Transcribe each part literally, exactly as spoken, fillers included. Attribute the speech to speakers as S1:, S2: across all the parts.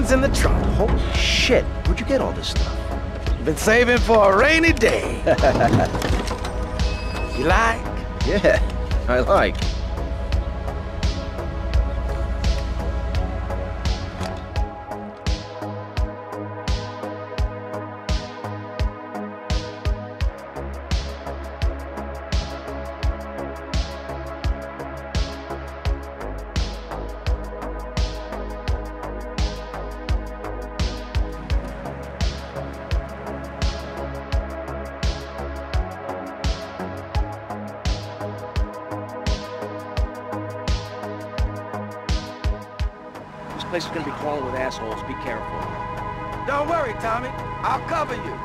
S1: Guns in the trunk.
S2: Holy shit, where'd you get all this stuff?
S1: Been saving for a rainy day. You like?
S2: Yeah, I like.
S3: This place is gonna be crawling with assholes. Be careful.
S1: Don't worry, Tommy. I'll cover you.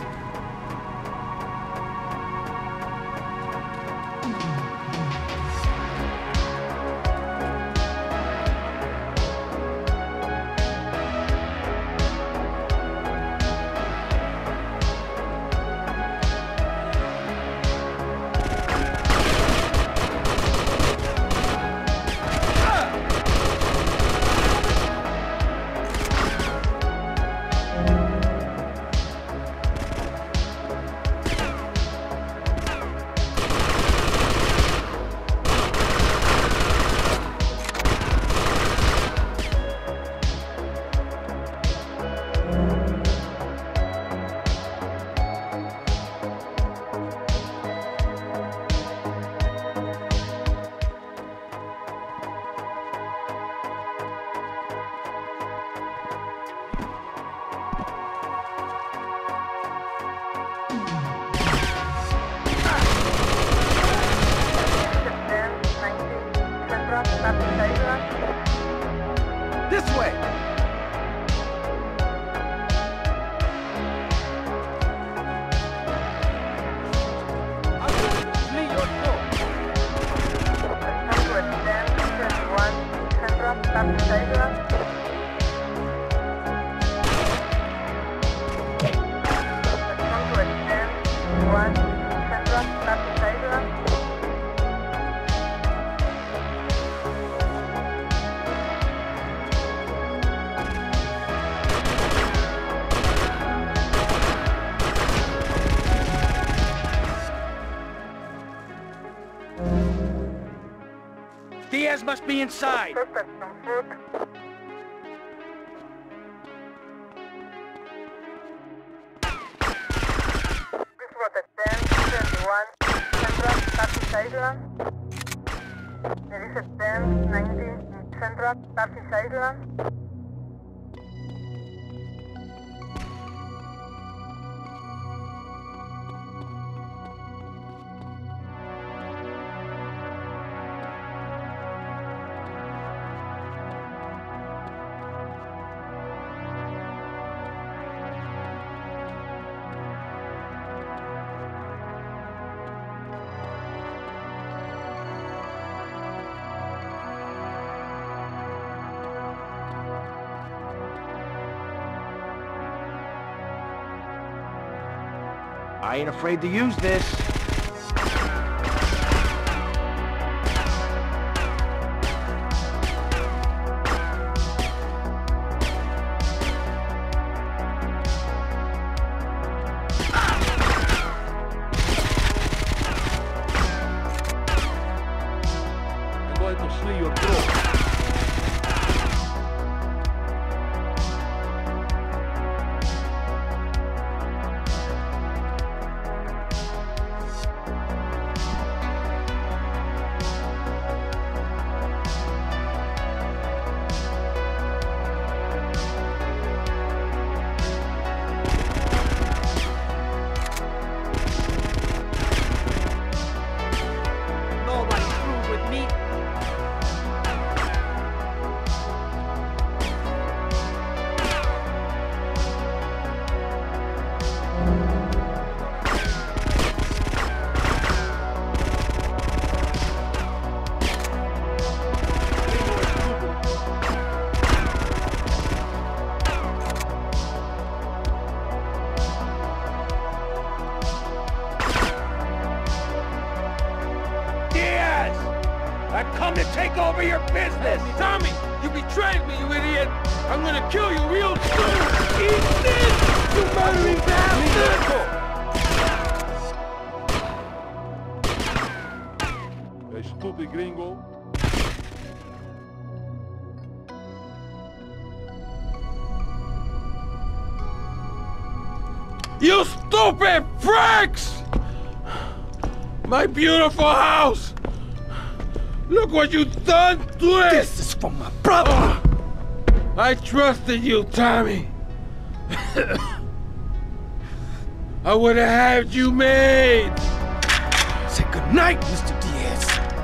S1: This way!
S3: Diaz must be inside.
S4: There is a ten ninety Central, Tarsis Island.
S3: I ain't afraid to use this. I'm going to slit your throat. I've come to take over your business!
S5: Tommy, you betrayed me, you idiot! I'm gonna kill you real soon! Eat this, you murdering bastard!
S3: Hey, stupid gringo.
S5: You stupid pricks! My beautiful house! Look what you've done to it!
S1: This is for my brother!
S5: Oh, I trusted you, Tommy. I would have had you made!
S1: Say goodnight, Mister Diaz.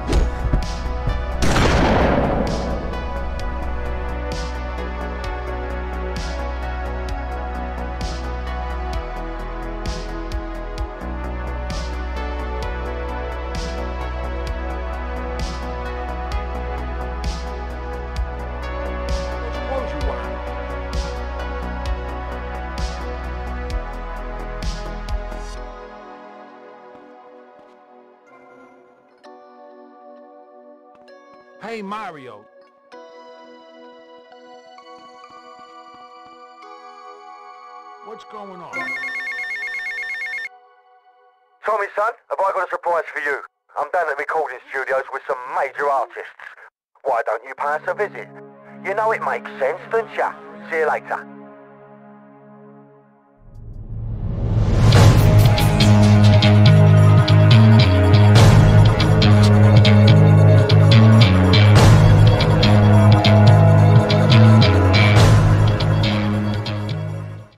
S3: Hey, Mario. What's going on?
S6: Tommy, son, have I got a surprise for you? I'm down at the recording studios with some major artists. Why don't you pay us a visit? You know it makes sense, don't ya? See you later.